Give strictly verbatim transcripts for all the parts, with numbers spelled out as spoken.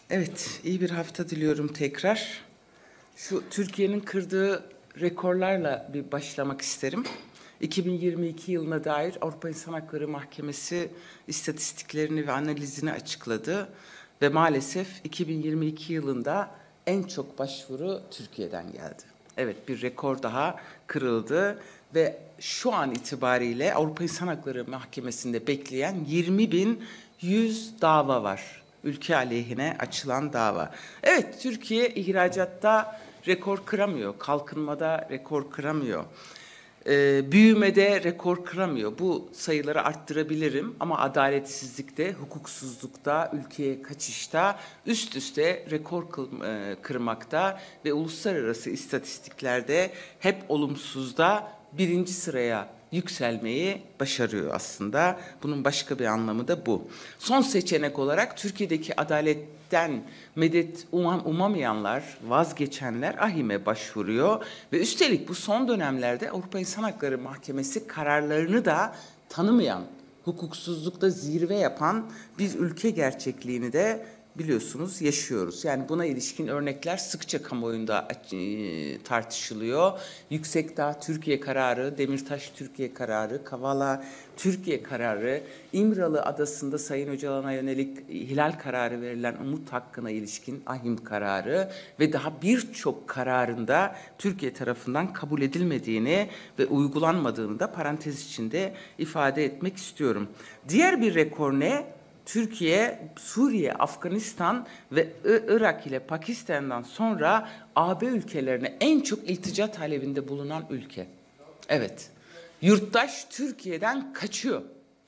Evet, iyi bir hafta diliyorum tekrar. Şu Türkiye'nin kırdığı rekorlarla bir başlamak isterim. iki bin yirmi iki yılına dair Avrupa İnsan Hakları Mahkemesi istatistiklerini ve analizini açıkladı. Ve maalesef iki bin yirmi iki yılında en çok başvuru Türkiye'den geldi. Evet, bir rekor daha kırıldı ve şu an itibariyle Avrupa İnsan Hakları Mahkemesi'nde bekleyen yirmi bin yüz dava var. Ülke aleyhine açılan dava. Evet, Türkiye ihracatta rekor kıramıyor, kalkınmada rekor kıramıyor, ee, büyümede rekor kıramıyor. Bu sayıları arttırabilirim ama adaletsizlikte, hukuksuzlukta, ülkeye kaçışta üst üste rekor kırmakta ve uluslararası istatistiklerde hep olumsuzda birinci sıraya yükselmeyi başarıyor aslında. Bunun başka bir anlamı da bu. Son seçenek olarak Türkiye'deki adaletten medet umam, umamayanlar, vazgeçenler A H İM'e başvuruyor ve üstelik bu son dönemlerde Avrupa İnsan Hakları Mahkemesi kararlarını da tanımayan, hukuksuzlukta zirve yapan bir ülke gerçekliğini de biliyorsunuz yaşıyoruz. Yani buna ilişkin örnekler sıkça kamuoyunda tartışılıyor. Yüksekdağ Türkiye kararı, Demirtaş Türkiye kararı, Kavala Türkiye kararı, İmralı Adası'nda Sayın Öcalan'a yönelik ihlal kararı verilen umut hakkına ilişkin A H İM kararı ve daha birçok kararında Türkiye tarafından kabul edilmediğini ve uygulanmadığını da parantez içinde ifade etmek istiyorum. Diğer bir rekor ne? Türkiye, Suriye, Afganistan ve Irak ile Pakistan'dan sonra A B ülkelerine en çok iltica talebinde bulunan ülke. Evet, yurttaş Türkiye'den kaçıyor.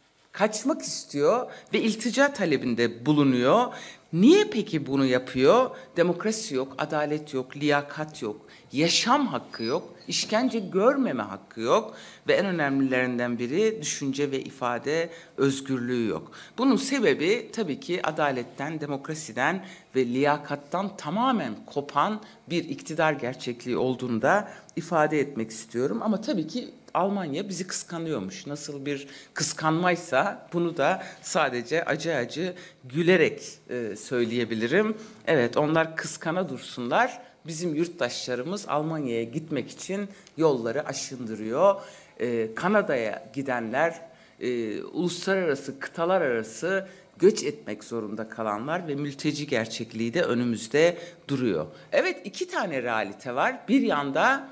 Kaçmak istiyor ve iltica talebinde bulunuyor. Niye peki bunu yapıyor? Demokrasi yok, adalet yok, liyakat yok, yaşam hakkı yok, işkence görmeme hakkı yok ve en önemlilerinden biri düşünce ve ifade özgürlüğü yok. Bunun sebebi tabii ki adaletten, demokrasiden ve liyakattan tamamen kopan bir iktidar gerçekliği olduğunu da ifade etmek istiyorum. Ama tabii ki Almanya bizi kıskanıyormuş. Nasıl bir kıskanmaysa bunu da sadece acı acı gülerek e, söyleyebilirim. Evet, onlar kıskana dursunlar. Bizim yurttaşlarımız Almanya'ya gitmek için yolları aşındırıyor. Ee, Kanada'ya gidenler, e, uluslararası, kıtalar arası göç etmek zorunda kalanlar ve mülteci gerçekliği de önümüzde duruyor. Evet, iki tane realite var. Bir yanda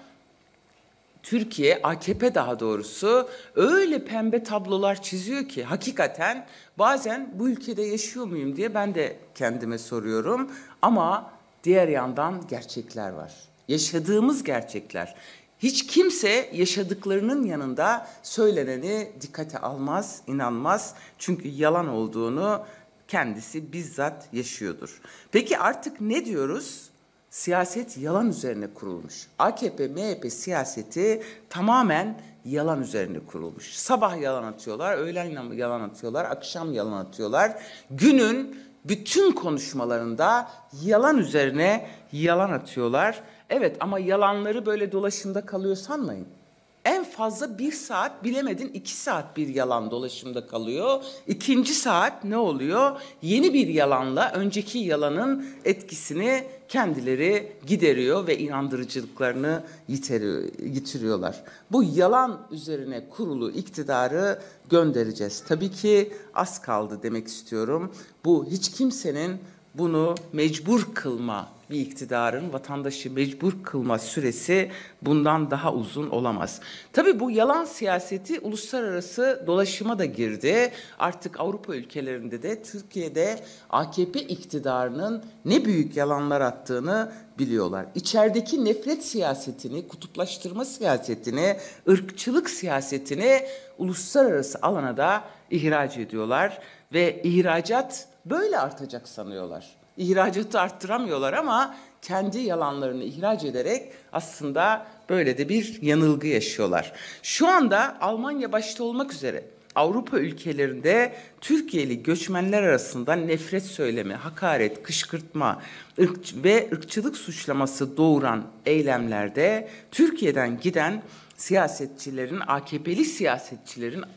Türkiye, A K P daha doğrusu öyle pembe tablolar çiziyor ki hakikaten bazen bu ülkede yaşıyor muyum diye ben de kendime soruyorum. Ama diğer yandan gerçekler var. Yaşadığımız gerçekler. Hiç kimse yaşadıklarının yanında söyleneni dikkate almaz, inanmaz. Çünkü yalan olduğunu kendisi bizzat yaşıyordur. Peki artık ne diyoruz? Siyaset yalan üzerine kurulmuş. A K P, M H P siyaseti tamamen yalan üzerine kurulmuş. Sabah yalan atıyorlar, öğlen yalan atıyorlar, akşam yalan atıyorlar. Günün bütün konuşmalarında yalan üzerine yalan atıyorlar. Evet, ama yalanları böyle dolaşımda kalıyor sanmayın. En fazla bir saat, bilemedin iki saat bir yalan dolaşımda kalıyor. İkinci saat ne oluyor? Yeni bir yalanla önceki yalanın etkisini kendileri gideriyor ve inandırıcılıklarını yitiriyorlar. Bu yalan üzerine kurulu iktidarı göndereceğiz. Tabii ki az kaldı demek istiyorum. Bu hiç kimsenin bunu mecbur kılma, bir iktidarın vatandaşı mecbur kılma süresi bundan daha uzun olamaz. Tabii bu yalan siyaseti uluslararası dolaşıma da girdi. Artık Avrupa ülkelerinde de Türkiye'de A K P iktidarının ne büyük yalanlar attığını biliyorlar. İçerideki nefret siyasetini, kutuplaştırma siyasetini, ırkçılık siyasetini uluslararası alana da ihraç ediyorlar ve ihracat böyle artacak sanıyorlar. İhracatı arttıramıyorlar ama kendi yalanlarını ihraç ederek aslında böyle de bir yanılgı yaşıyorlar. Şu anda Almanya başta olmak üzere Avrupa ülkelerinde Türkiye'li göçmenler arasında nefret söylemi, hakaret, kışkırtma ırk ve ırkçılık suçlaması doğuran eylemlerde Türkiye'den giden siyasetçilerin, A K P'li siyasetçilerin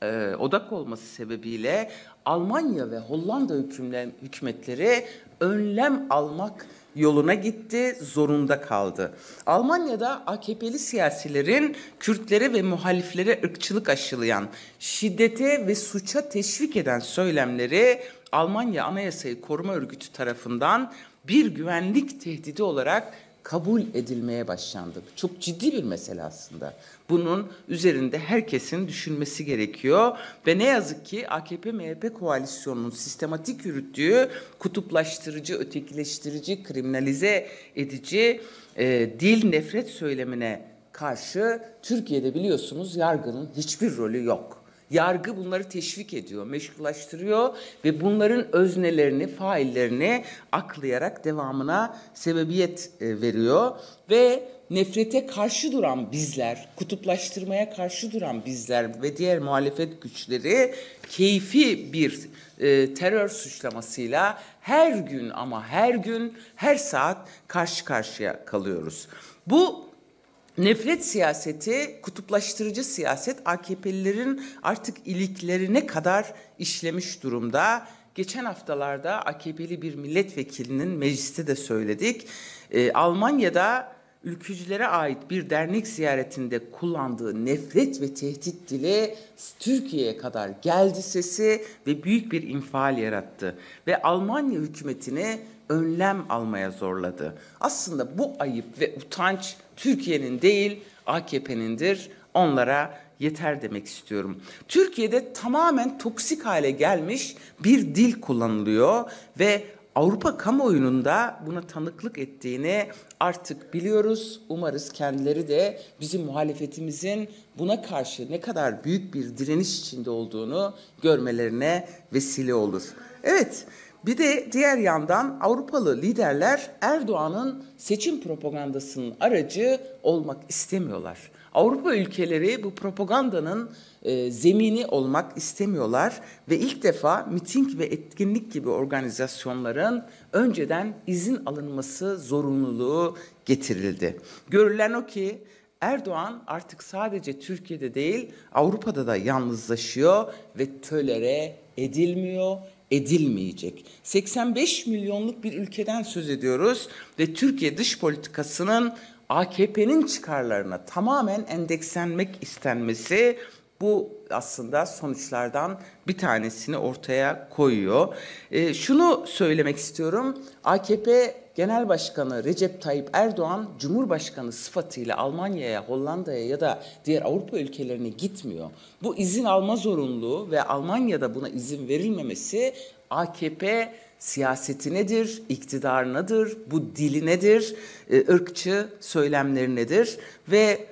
e, odak olması sebebiyle Almanya ve Hollanda hükümler, hükümetleri önlem almak yoluna gitti, zorunda kaldı. Almanya'da A K P'li siyasilerin Kürtlere ve muhaliflere ırkçılık aşılayan, şiddete ve suça teşvik eden söylemleri Almanya Anayasayı Koruma Örgütü tarafından bir güvenlik tehdidi olarak kabul edilmeye başlandı. Çok ciddi bir mesele aslında. Bunun üzerinde herkesin düşünmesi gerekiyor ve ne yazık ki A K P M H P koalisyonunun sistematik yürüttüğü kutuplaştırıcı, ötekileştirici, kriminalize edici e, dil nefret söylemine karşı Türkiye'de biliyorsunuz yargının hiçbir rolü yok. Yargı bunları teşvik ediyor, meşrulaştırıyor ve bunların öznelerini, faillerini aklayarak devamına sebebiyet veriyor. Ve nefrete karşı duran bizler, kutuplaştırmaya karşı duran bizler ve diğer muhalefet güçleri keyfi bir e, terör suçlamasıyla her gün ama her gün, her saat karşı karşıya kalıyoruz. Bu nefret siyaseti, kutuplaştırıcı siyaset A K P'lilerin artık iliklerine kadar işlemiş durumda. Geçen haftalarda A K P'li bir milletvekilinin mecliste de söyledik. Ee, Almanya'da ülkücülere ait bir dernek ziyaretinde kullandığı nefret ve tehdit dili Türkiye'ye kadar geldi sesi ve büyük bir infial yarattı. Ve Almanya hükümetini önlem almaya zorladı. Aslında bu ayıp ve utanç Türkiye'nin değil A K P'nindir. Onlara yeter demek istiyorum. Türkiye'de tamamen toksik hale gelmiş bir dil kullanılıyor ve Avrupa kamuoyunun da buna tanıklık ettiğini artık biliyoruz. Umarız kendileri de bizim muhalefetimizin buna karşı ne kadar büyük bir direniş içinde olduğunu görmelerine vesile olur. Evet. Bir de diğer yandan Avrupalı liderler Erdoğan'ın seçim propagandasının aracı olmak istemiyorlar. Avrupa ülkeleri bu propagandanın e, zemini olmak istemiyorlar ve ilk defa miting ve etkinlik gibi organizasyonların önceden izin alınması zorunluluğu getirildi. Görülen o ki Erdoğan artık sadece Türkiye'de değil Avrupa'da da yalnızlaşıyor ve tölere edilmiyor. edilmeyecek. seksen beş milyonluk bir ülkeden söz ediyoruz ve Türkiye dış politikasının A K P'nin çıkarlarına tamamen endekslenmek istenmesi bu aslında sonuçlardan bir tanesini ortaya koyuyor. E, şunu söylemek istiyorum. A K P Genel Başkanı Recep Tayyip Erdoğan Cumhurbaşkanı sıfatıyla Almanya'ya, Hollanda'ya ya da diğer Avrupa ülkelerine gitmiyor. Bu izin alma zorunluluğu ve Almanya'da buna izin verilmemesi A K P siyaseti nedir, iktidarı nedir, bu dili nedir, ırkçı söylemleri nedir ve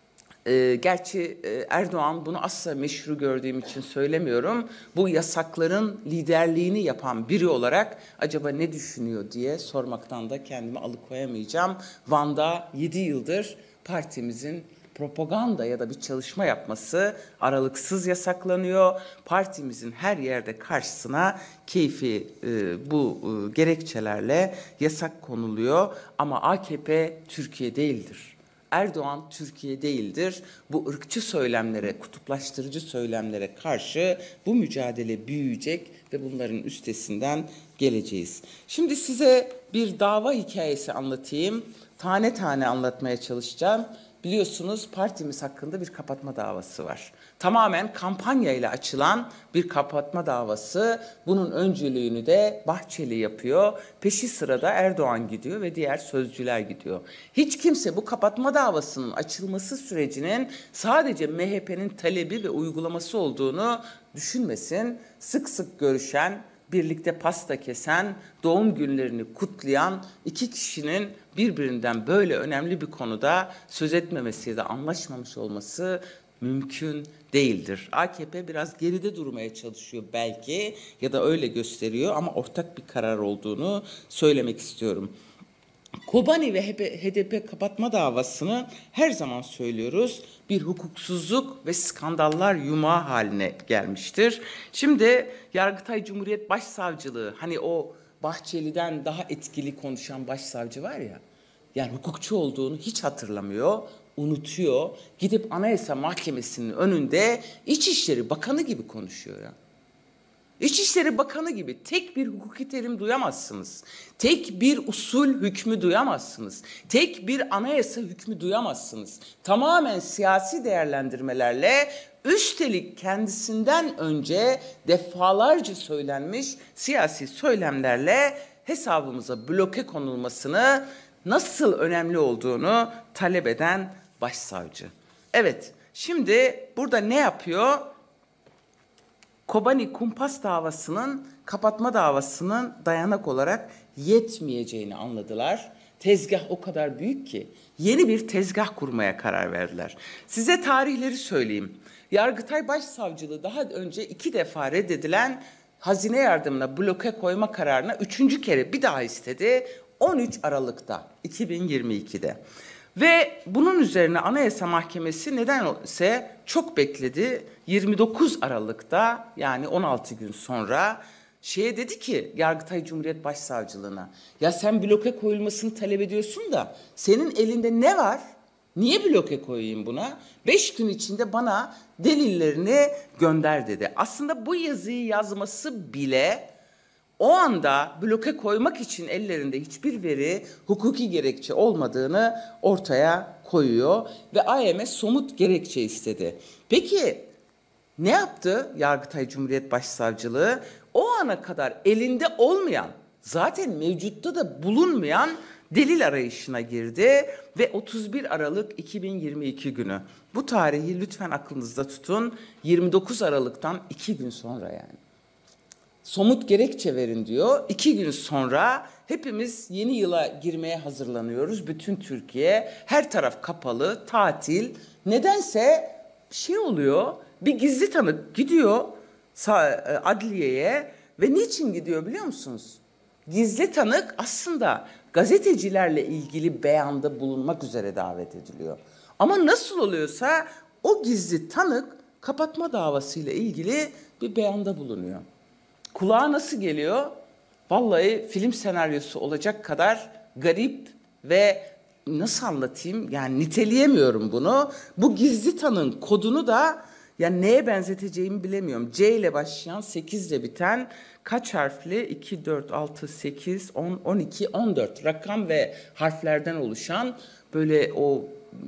E, gerçi e, Erdoğan bunu asla meşru gördüğüm için söylemiyorum. Bu yasakların liderliğini yapan biri olarak acaba ne düşünüyor diye sormaktan da kendimi alıkoyamayacağım. Van'da yedi yıldır partimizin propaganda ya da bir çalışma yapması aralıksız yasaklanıyor. Partimizin her yerde karşısına keyfi e, bu e, gerekçelerle yasak konuluyor. Ama A K P Türkiye değildir. Erdoğan Türkiye değildir. Bu ırkçı söylemlere, kutuplaştırıcı söylemlere karşı bu mücadele büyüyecek ve bunların üstesinden geleceğiz. Şimdi size bir dava hikayesi anlatayım. Tane tane anlatmaya çalışacağım. Biliyorsunuz partimiz hakkında bir kapatma davası var. Tamamen kampanya ile açılan bir kapatma davası. Bunun öncülüğünü de Bahçeli yapıyor. Peşi sırada Erdoğan gidiyor ve diğer sözcüler gidiyor. Hiç kimse bu kapatma davasının açılması sürecinin sadece M H P'nin talebi ve uygulaması olduğunu düşünmesin. Sık sık görüşen, birlikte pasta kesen, doğum günlerini kutlayan iki kişinin birbirinden böyle önemli bir konuda söz etmemesi ya da anlaşmamış olması mümkün değildir. A K P biraz geride durmaya çalışıyor belki ya da öyle gösteriyor ama ortak bir karar olduğunu söylemek istiyorum. Kobani ve H D P kapatma davasını her zaman söylüyoruz. Bir hukuksuzluk ve skandallar yumağı haline gelmiştir. Şimdi Yargıtay Cumhuriyet Başsavcılığı, hani o Bahçeli'den daha etkili konuşan başsavcı var ya, yani hukukçu olduğunu hiç hatırlamıyor. unutuyor. Gidip Anayasa Mahkemesi'nin önünde İçişleri Bakanı gibi konuşuyor ya. İçişleri Bakanı gibi tek bir hukuki terim duyamazsınız. Tek bir usul hükmü duyamazsınız. Tek bir anayasa hükmü duyamazsınız. Tamamen siyasi değerlendirmelerle, üstelik kendisinden önce defalarca söylenmiş siyasi söylemlerle hesabımıza bloke konulmasını nasıl önemli olduğunu talep eden başsavcı. Evet, şimdi burada ne yapıyor? Kobani Kumpas davasının, kapatma davasının dayanak olarak yetmeyeceğini anladılar. Tezgah o kadar büyük ki yeni bir tezgah kurmaya karar verdiler. Size tarihleri söyleyeyim. Yargıtay Başsavcılığı daha önce iki defa reddedilen hazine yardımına bloke koyma kararına üçüncü kere bir daha istedi. on üç Aralık'ta iki bin yirmi iki'de. Ve bunun üzerine Anayasa Mahkemesi nedense çok bekledi. yirmi dokuz Aralık'ta, yani on altı gün sonra şeye dedi ki Yargıtay Cumhuriyet Başsavcılığına, ya sen bloke koyulmasını talep ediyorsun da senin elinde ne var? Niye bloke koyayım buna? Beş gün içinde bana delillerini gönder dedi. Aslında bu yazıyı yazması bile o anda bloke koymak için ellerinde hiçbir veri, hukuki gerekçe olmadığını ortaya koyuyor ve A M somut gerekçe istedi. Peki ne yaptı Yargıtay Cumhuriyet Başsavcılığı? O ana kadar elinde olmayan, zaten mevcutta da bulunmayan delil arayışına girdi ve otuz bir Aralık iki bin yirmi iki günü, bu tarihi lütfen aklınızda tutun, yirmi dokuz Aralık'tan iki gün sonra yani. Somut gerekçe verin diyor. İki gün sonra hepimiz yeni yıla girmeye hazırlanıyoruz. Bütün Türkiye, her taraf kapalı, tatil. Nedense bir şey oluyor. Bir gizli tanık gidiyor adliyeye ve niçin gidiyor biliyor musunuz? Gizli tanık aslında gazetecilerle ilgili beyanda bulunmak üzere davet ediliyor. Ama nasıl oluyorsa o gizli tanık kapatma davasıyla ilgili bir beyanda bulunuyor. Kulağa nasıl geliyor? Vallahi film senaryosu olacak kadar garip ve nasıl anlatayım? Yani niteleyemiyorum bunu. Bu gizli tanığın kodunu da yani neye benzeteceğimi bilemiyorum. C ile başlayan, sekiz ile biten, kaç harfli? iki, dört, altı, sekiz, on, on iki, on dört rakam ve harflerden oluşan böyle o...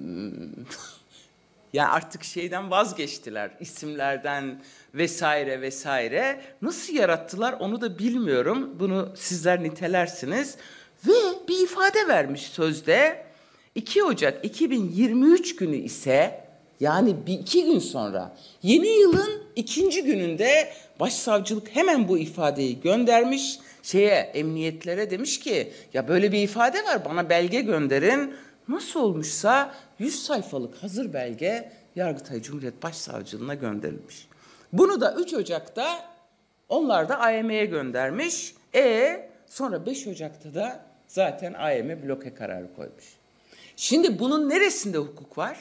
Yani artık şeyden vazgeçtiler, isimlerden vesaire vesaire. Nasıl yarattılar onu da bilmiyorum. Bunu sizler nitelersiniz. Ve bir ifade vermiş sözde. iki Ocak iki bin yirmi üç günü ise, yani bir iki gün sonra, yeni yılın ikinci gününde başsavcılık hemen bu ifadeyi göndermiş. Şeye, emniyetlere demiş ki ya böyle bir ifade var, bana belge gönderin. Nasıl olmuşsa yüz sayfalık hazır belge Yargıtay Cumhuriyet Başsavcılığına gönderilmiş. Bunu da üç Ocak'ta onlar da A Y M'ye göndermiş. E sonra beş Ocak'ta da zaten A Y M bloke kararı koymuş. Şimdi bunun neresinde hukuk var?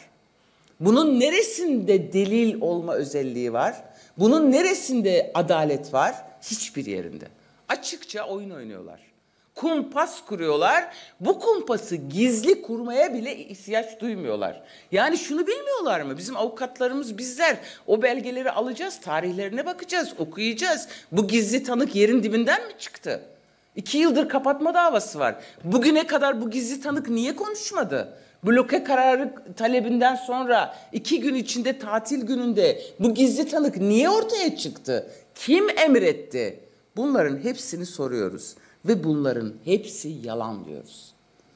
Bunun neresinde delil olma özelliği var? Bunun neresinde adalet var? Hiçbir yerinde. Açıkça oyun oynuyorlar. Kumpas kuruyorlar. Bu kumpası gizli kurmaya bile ihtiyaç duymuyorlar. Yani şunu bilmiyorlar mı? Bizim avukatlarımız, bizler o belgeleri alacağız, tarihlerine bakacağız, okuyacağız. Bu gizli tanık yerin dibinden mi çıktı? İki yıldır kapatma davası var. Bugüne kadar bu gizli tanık niye konuşmadı? Bloke kararı talebinden sonra iki gün içinde, tatil gününde bu gizli tanık niye ortaya çıktı? Kim emretti? Bunların hepsini soruyoruz. Ve bunların hepsi yalan diyoruz.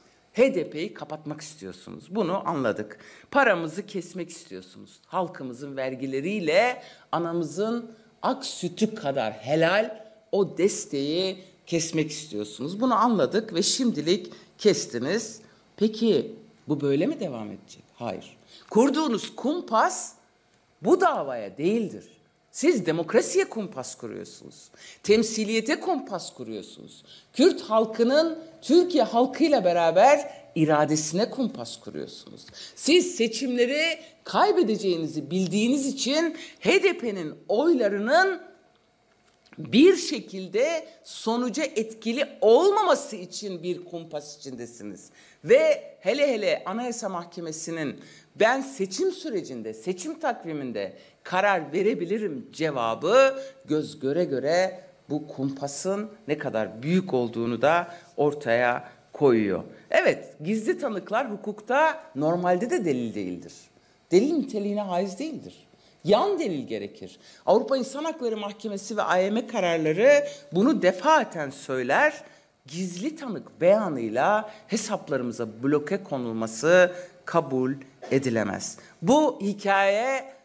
H D P'yi kapatmak istiyorsunuz. Bunu anladık. Paramızı kesmek istiyorsunuz. Halkımızın vergileriyle anamızın ak sütü kadar helal o desteği kesmek istiyorsunuz. Bunu anladık ve şimdilik kestiniz. Peki bu böyle mi devam edecek? Hayır. Kurduğunuz kumpas bu davaya değildir. Siz demokrasiye kumpas kuruyorsunuz. Temsiliyete kumpas kuruyorsunuz. Kürt halkının Türkiye halkıyla beraber iradesine kumpas kuruyorsunuz. Siz seçimleri kaybedeceğinizi bildiğiniz için H D P'nin oylarının bir şekilde sonuca etkili olmaması için bir kumpas içindesiniz. Ve hele hele Anayasa Mahkemesi'nin ben seçim sürecinde, seçim takviminde karar verebilirim cevabı göz göre göre bu kumpasın ne kadar büyük olduğunu da ortaya koyuyor. Evet, gizli tanıklar hukukta normalde de delil değildir. Delil niteliğine haiz değildir. Yan delil gerekir. Avrupa İnsan Hakları Mahkemesi ve A Y M kararları bunu defaten söyler. Gizli tanık beyanıyla hesaplarımıza bloke konulması kabul edilemez. Bu hikaye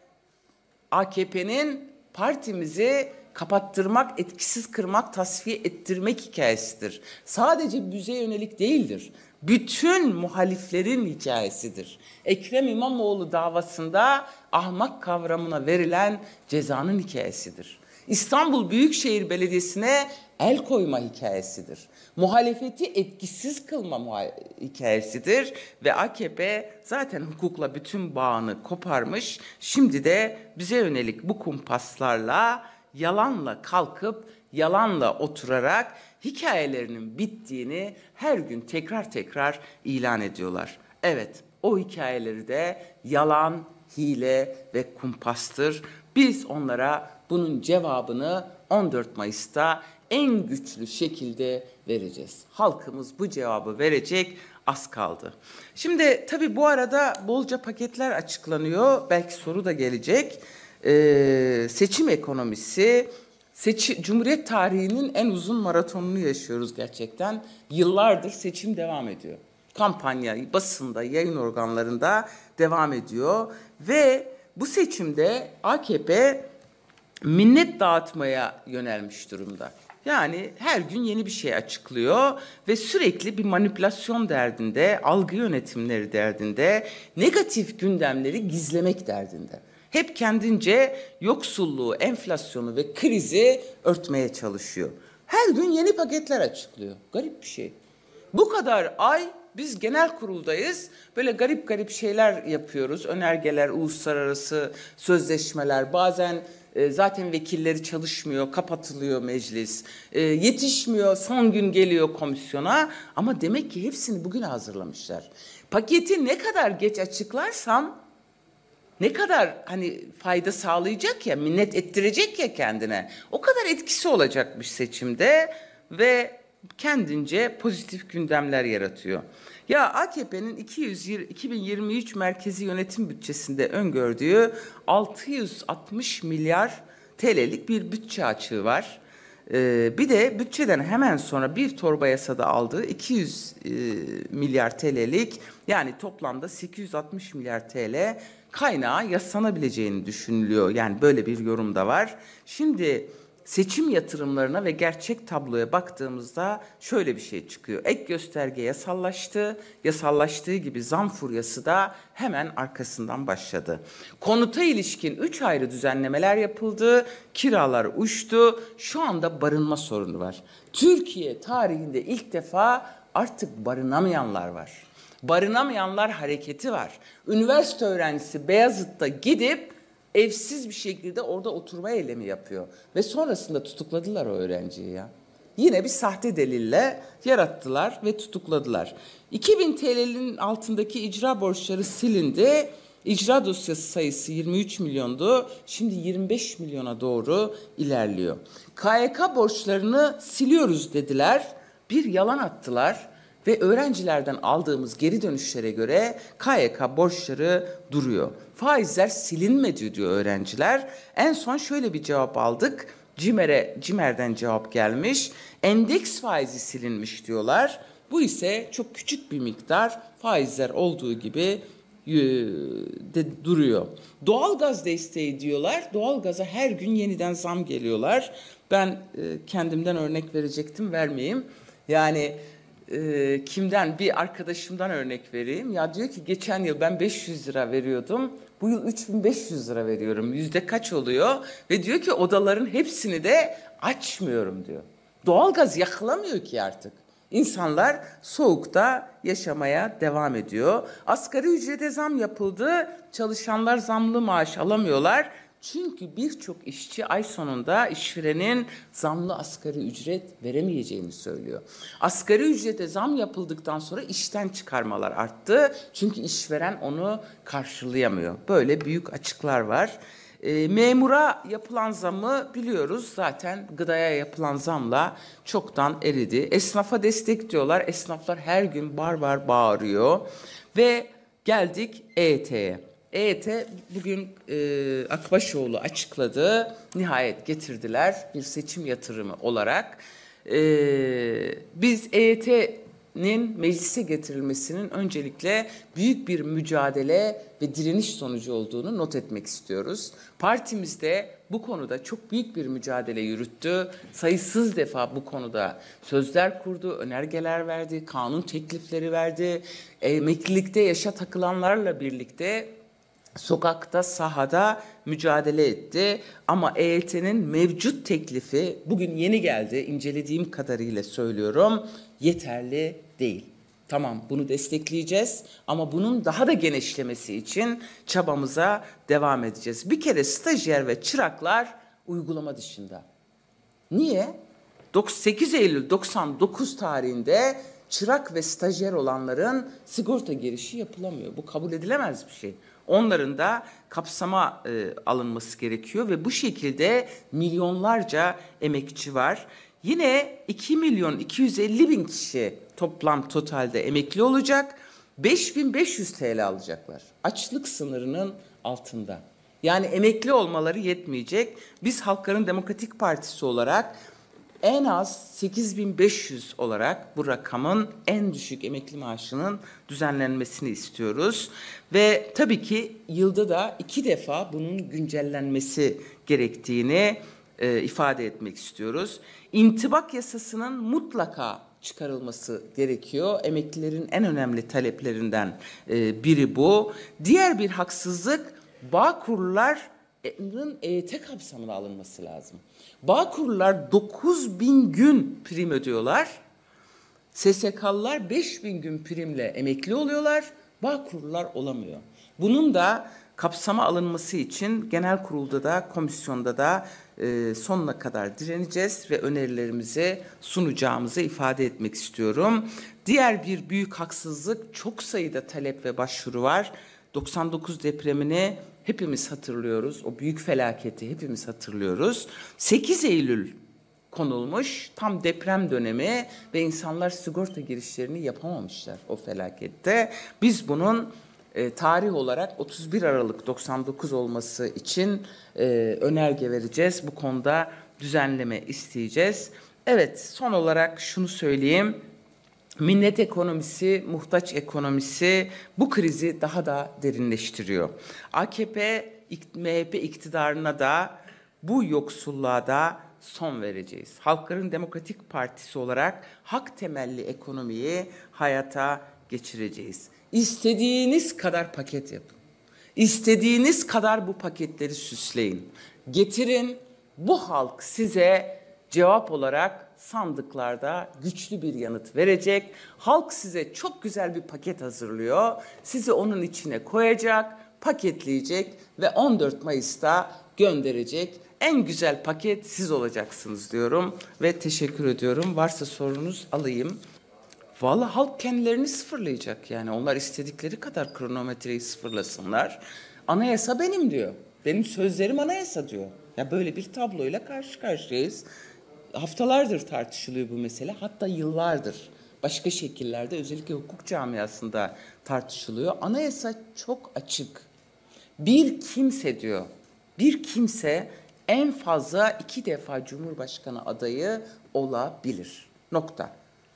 A K P'nin partimizi kapattırmak, etkisiz kırmak, tasfiye ettirmek hikayesidir. Sadece bize yönelik değildir. Bütün muhaliflerin hikayesidir. Ekrem İmamoğlu davasında ahmak kavramına verilen cezanın hikayesidir. İstanbul Büyükşehir Belediyesi'ne el koyma hikayesidir. Muhalefeti etkisiz kılma hikayesidir ve A K P zaten hukukla bütün bağını koparmış. Şimdi de bize yönelik bu kumpaslarla, yalanla kalkıp yalanla oturarak hikayelerinin bittiğini her gün tekrar tekrar ilan ediyorlar. Evet, o hikayeleri de yalan, hile ve kumpastır. Biz onlara bunun cevabını on dört Mayıs'ta en güçlü şekilde vereceğiz. Halkımız bu cevabı verecek, az kaldı. Şimdi tabii bu arada bolca paketler açıklanıyor. Belki soru da gelecek. Ee, seçim ekonomisi, seçi, Cumhuriyet tarihinin en uzun maratonunu yaşıyoruz gerçekten. Yıllardır seçim devam ediyor. Kampanya basında, yayın organlarında devam ediyor. Ve bu seçimde A K P minnet dağıtmaya yönelmiş durumda. Yani her gün yeni bir şey açıklıyor ve sürekli bir manipülasyon derdinde, algı yönetimleri derdinde, negatif gündemleri gizlemek derdinde. Hep kendince yoksulluğu, enflasyonu ve krizi örtmeye çalışıyor. Her gün yeni paketler açıklıyor. Garip bir şey. Bu kadar ay biz genel kuruldayız. Böyle garip garip şeyler yapıyoruz. Önergeler, uluslararası sözleşmeler, bazen e, zaten vekilleri çalışmıyor, kapatılıyor meclis. E, yetişmiyor, son gün geliyor komisyona. Ama demek ki hepsini bugün hazırlamışlar. Paketi ne kadar geç açıklarsam, ne kadar hani fayda sağlayacak ya, minnet ettirecek ya kendine, o kadar etkisi olacakmış seçimde ve kendince pozitif gündemler yaratıyor. Ya A K P'nin iki bin yirmi üç merkezi yönetim bütçesinde öngördüğü altı yüz altmış milyar T L'lik bir bütçe açığı var. Ee, bir de bütçeden hemen sonra bir torba yasada aldığı iki yüz e, milyar T L'lik, yani toplamda sekiz yüz altmış milyar T L kaynağı yaslanabileceğini düşünülüyor. Yani böyle bir yorum da var. Şimdi seçim yatırımlarına ve gerçek tabloya baktığımızda şöyle bir şey çıkıyor. Ek gösterge yasallaştı. Yasallaştığı gibi zam furyası da hemen arkasından başladı. Konuta ilişkin üç ayrı düzenlemeler yapıldı. Kiralar uçtu. Şu anda barınma sorunu var. Türkiye tarihinde ilk defa artık barınamayanlar var. Barınamayanlar hareketi var. Üniversite öğrencisi Beyazıt'ta gidip evsiz bir şekilde orada oturma eylemi yapıyor. Ve sonrasında tutukladılar o öğrenciyi ya. Yine bir sahte delille yarattılar ve tutukladılar. iki bin T L'nin altındaki icra borçları silindi. İcra dosyası sayısı yirmi üç milyondu. Şimdi yirmi beş milyona doğru ilerliyor. K Y K borçlarını siliyoruz dediler. Bir yalan attılar. Ve öğrencilerden aldığımız geri dönüşlere göre K Y K borçları duruyor. Faizler silinmedi diyor öğrenciler. En son şöyle bir cevap aldık. CİMER'e, CİMER'den cevap gelmiş. Endeks faizi silinmiş diyorlar. Bu ise çok küçük bir miktar, faizler olduğu gibi de duruyor. Doğalgaz desteği diyorlar. Doğalgaza her gün yeniden zam geliyorlar. Ben kendimden örnek verecektim, vermeyeyim. Yani e, kimden? Bir arkadaşımdan örnek vereyim. Ya diyor ki geçen yıl ben beş yüz lira veriyordum. Bu yıl üç bin beş yüz lira veriyorum. Yüzde kaç oluyor? Ve diyor ki odaların hepsini de açmıyorum diyor. Doğalgaz yakılamıyor ki artık. İnsanlar soğukta yaşamaya devam ediyor. Asgari ücrete zam yapıldı. Çalışanlar zamlı maaş alamıyorlar. Çünkü birçok işçi ay sonunda işverenin zamlı asgari ücret veremeyeceğini söylüyor. Asgari ücrete zam yapıldıktan sonra işten çıkarmalar arttı. Çünkü işveren onu karşılayamıyor. Böyle büyük açıklar var. E, memura yapılan zamı biliyoruz, zaten gıdaya yapılan zamla çoktan eridi. Esnafa destek diyorlar, esnaflar her gün bar bar bağırıyor ve geldik E Y T'ye. E Y T bugün e, Akbaşoğlu açıkladı, nihayet getirdiler bir seçim yatırımı olarak. E, biz E Y T'nin meclise getirilmesinin öncelikle büyük bir mücadele ve direniş sonucu olduğunu not etmek istiyoruz. Partimiz de bu konuda çok büyük bir mücadele yürüttü. Sayısız defa bu konuda sözler kurdu, önergeler verdi, kanun teklifleri verdi. Emeklilikte yaşa takılanlarla birlikte sokakta, sahada mücadele etti. Ama E Y T'nin mevcut teklifi bugün yeni geldi, incelediğim kadarıyla söylüyorum, yeterli değil. Tamam, bunu destekleyeceğiz ama bunun daha da genişlemesi için çabamıza devam edeceğiz. Bir kere stajyer ve çıraklar uygulama dışında. Niye? sekiz Eylül doksan dokuz tarihinde çırak ve stajyer olanların sigorta girişi yapılamıyor. Bu kabul edilemez bir şey. Onların da kapsama e, alınması gerekiyor ve bu şekilde milyonlarca emekçi var. Yine iki milyon iki yüz elli bin kişi toplam totalde emekli olacak. beş bin beş yüz T L alacaklar. Açlık sınırının altında. Yani emekli olmaları yetmeyecek. Biz Halkların Demokratik Partisi olarak en az sekiz bin beş yüz olarak bu rakamın en düşük emekli maaşının düzenlenmesini istiyoruz. Ve tabii ki yılda da iki defa bunun güncellenmesi gerektiğini e, ifade etmek istiyoruz. İntibak yasasının mutlaka çıkarılması gerekiyor. Emeklilerin en önemli taleplerinden e, biri bu. Diğer bir haksızlık, Bağkurluların E Y T kapsamına alınması lazım. Bağkurlular dokuz bin gün prim ödüyorlar. S S K'lılar beş bin gün primle emekli oluyorlar. Bağkurlular olamıyor. Bunun da kapsama alınması için genel kurulda da komisyonda da e, sonuna kadar direneceğiz ve önerilerimizi sunacağımızı ifade etmek istiyorum. Diğer bir büyük haksızlık, çok sayıda talep ve başvuru var. doksan dokuz depremini hepimiz hatırlıyoruz. O büyük felaketi hepimiz hatırlıyoruz. sekiz Eylül konulmuş, tam deprem dönemi ve insanlar sigorta girişlerini yapamamışlar o felakette. Biz bunun e, tarih olarak otuz bir Aralık doksan dokuz olması için e, önerge vereceğiz. Bu konuda düzenleme isteyeceğiz. Evet, son olarak şunu söyleyeyim. Minnet ekonomisi, muhtaç ekonomisi bu krizi daha da derinleştiriyor. A K P, M H P iktidarına da bu yoksulluğa da son vereceğiz. Halkların Demokratik Partisi olarak hak temelli ekonomiyi hayata geçireceğiz. İstediğiniz kadar paket yapın. İstediğiniz kadar bu paketleri süsleyin. Getirin, bu halk size cevap olarak sandıklarda güçlü bir yanıt verecek. Halk size çok güzel bir paket hazırlıyor. Sizi onun içine koyacak, paketleyecek ve on dört Mayıs'ta gönderecek. En güzel paket siz olacaksınız diyorum ve teşekkür ediyorum. Varsa sorunuz alayım. Vallahi halk kendilerini sıfırlayacak yani. Onlar istedikleri kadar kronometreyi sıfırlasınlar. Anayasa benim diyor. Benim sözlerim anayasa diyor. Ya böyle bir tabloyla karşı karşıyayız. Haftalardır tartışılıyor bu mesele. Hatta yıllardır başka şekillerde özellikle hukuk camiasında tartışılıyor. Anayasa çok açık. Bir kimse diyor, bir kimse en fazla iki defa Cumhurbaşkanı adayı olabilir. Nokta.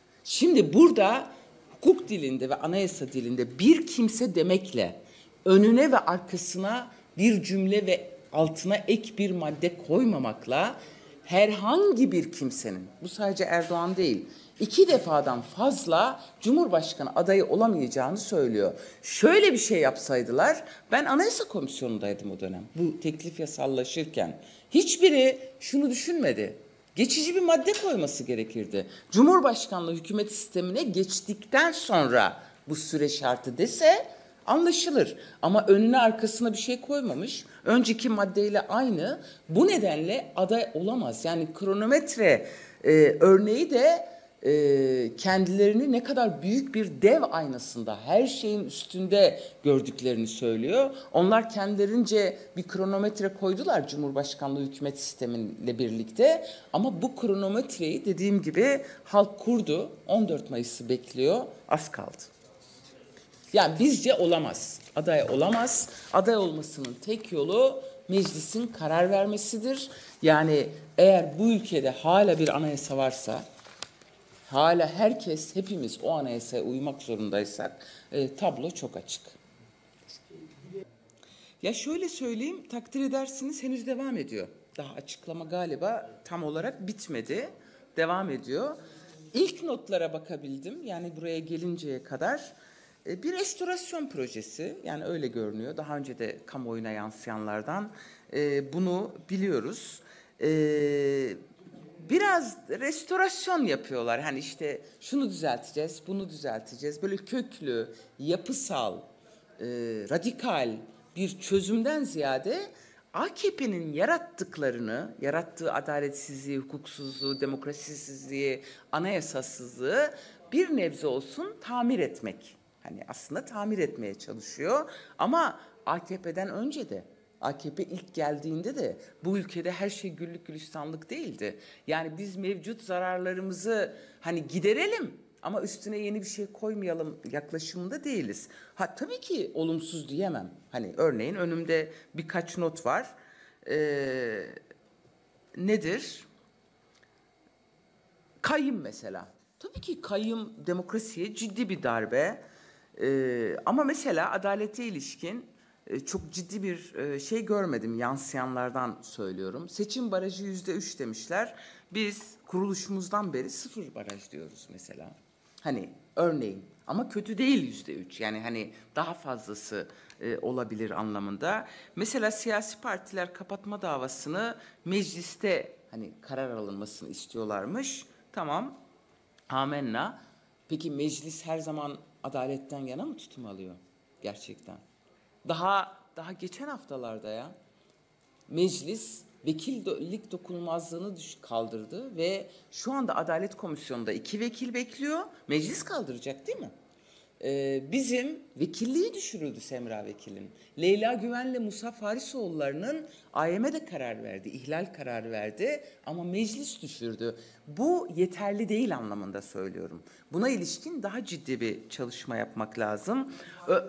Şimdi burada hukuk dilinde ve anayasa dilinde bir kimse demekle önüne ve arkasına bir cümle ve altına ek bir madde koymamakla herhangi bir kimsenin, bu sadece Erdoğan değil, iki defadan fazla Cumhurbaşkanı adayı olamayacağını söylüyor. Şöyle bir şey yapsaydılar, ben Anayasa Komisyonu'ndaydım o dönem. Bu teklif yasallaşırken hiçbiri şunu düşünmedi. Geçici bir madde koyması gerekirdi. Cumhurbaşkanlığı hükümet sistemine geçtikten sonra bu süre şartı dese Anlaşılır ama önüne arkasına bir şey koymamış. Önceki maddeyle aynı. Bu nedenle aday olamaz. Yani kronometre e, örneği de e, kendilerini ne kadar büyük bir dev aynasında, her şeyin üstünde gördüklerini söylüyor. Onlar kendilerince bir kronometre koydular Cumhurbaşkanlığı hükümet sistemiyle birlikte. Ama bu kronometreyi dediğim gibi halk kurdu. on dört Mayıs'ı bekliyor. Az kaldı. Yani bizce olamaz. Aday olamaz. Aday olmasının tek yolu meclisin karar vermesidir. Yani eğer bu ülkede hala bir anayasa varsa, hala herkes, hepimiz o anayasaya uymak zorundaysak e, tablo çok açık. Ya şöyle söyleyeyim, takdir edersiniz henüz devam ediyor. Daha açıklama galiba tam olarak bitmedi. Devam ediyor. İlk notlara bakabildim. Yani buraya gelinceye kadar. Bir restorasyon projesi, yani öyle görünüyor. Daha önce de kamuoyuna yansıyanlardan e, bunu biliyoruz. E, biraz restorasyon yapıyorlar. Hani işte şunu düzelteceğiz, bunu düzelteceğiz. Böyle köklü, yapısal, e, radikal bir çözümden ziyade A K P'nin yarattıklarını, yarattığı adaletsizliği, hukuksuzluğu, demokrasisizliği, anayasasızlığı bir nebze olsun tamir etmek. Hani aslında tamir etmeye çalışıyor ama A K P'den önce de, A K P ilk geldiğinde de bu ülkede her şey güllük gülistanlık değildi. Yani biz mevcut zararlarımızı hani giderelim ama üstüne yeni bir şey koymayalım yaklaşımında değiliz. Ha tabii ki olumsuz diyemem. Hani örneğin önümde birkaç not var. Ee, nedir? Kayyım mesela. Tabii ki kayyım demokrasiye ciddi bir darbe. Ee, ama mesela adalete ilişkin e, çok ciddi bir e, şey görmedim, yansıyanlardan söylüyorum. Seçim barajı yüzde üç demişler. Biz kuruluşumuzdan beri sıfır baraj diyoruz mesela. Hani örneğin ama kötü değil yüzde üç. Yani hani daha fazlası e, olabilir anlamında. Mesela siyasi partiler kapatma davasını mecliste hani karar alınmasını istiyorlarmış. Tamam. Amenna. Peki meclis her zaman adaletten yana mı tutum alıyor gerçekten? Daha daha geçen haftalarda ya meclis vekillik dokunulmazlığını düş kaldırdı ve şu anda Adalet Komisyonu'nda iki vekil bekliyor. Meclis kaldıracak değil mi? Ee, bizim vekilliği düşürüldü Semra Vekil'in. Leyla Güven'le Musa Farisoğulları'nın A Y M'de karar verdi, ihlal kararı verdi ama meclis düşürdü. Bu yeterli değil anlamında söylüyorum. Buna ilişkin daha ciddi bir çalışma yapmak lazım. Ö-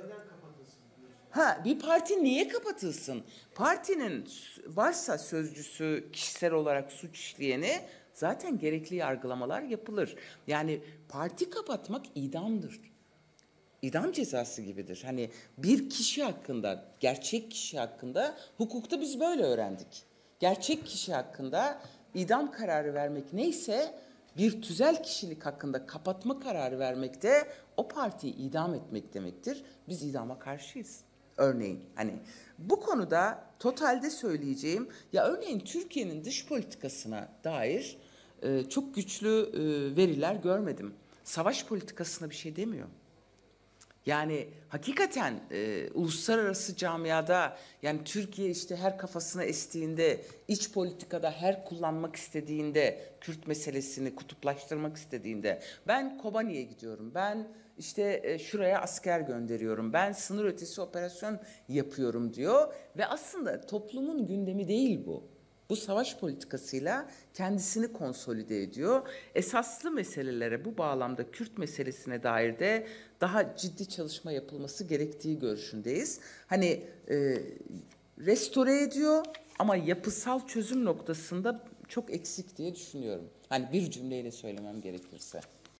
Ha, bir parti niye kapatılsın? Partinin varsa sözcüsü, kişisel olarak suç işleyeni zaten gerekli yargılamalar yapılır. Yani parti kapatmak idamdır. İdam cezası gibidir. Hani bir kişi hakkında, gerçek kişi hakkında hukukta biz böyle öğrendik. Gerçek kişi hakkında idam kararı vermek neyse bir tüzel kişilik hakkında kapatma kararı vermek de o partiyi idam etmek demektir. Biz idama karşıyız. Örneğin hani bu konuda totalde söyleyeceğim ya örneğin Türkiye'nin dış politikasına dair e, çok güçlü e, veriler görmedim. Savaş politikasına bir şey demiyor. Yani hakikaten e, uluslararası camiada yani Türkiye işte her kafasına estiğinde, iç politikada her kullanmak istediğinde, Kürt meselesini kutuplaştırmak istediğinde ben Kobani'ye gidiyorum, ben işte e, şuraya asker gönderiyorum, ben sınır ötesi operasyon yapıyorum diyor ve aslında toplumun gündemi değil bu. Bu savaş politikasıyla kendisini konsolide ediyor. Esaslı meselelere bu bağlamda Kürt meselesine dair de daha ciddi çalışma yapılması gerektiği görüşündeyiz. Hani e, restore ediyor ama yapısal çözüm noktasında çok eksik diye düşünüyorum. Hani bir cümleyle söylemem gerekirse.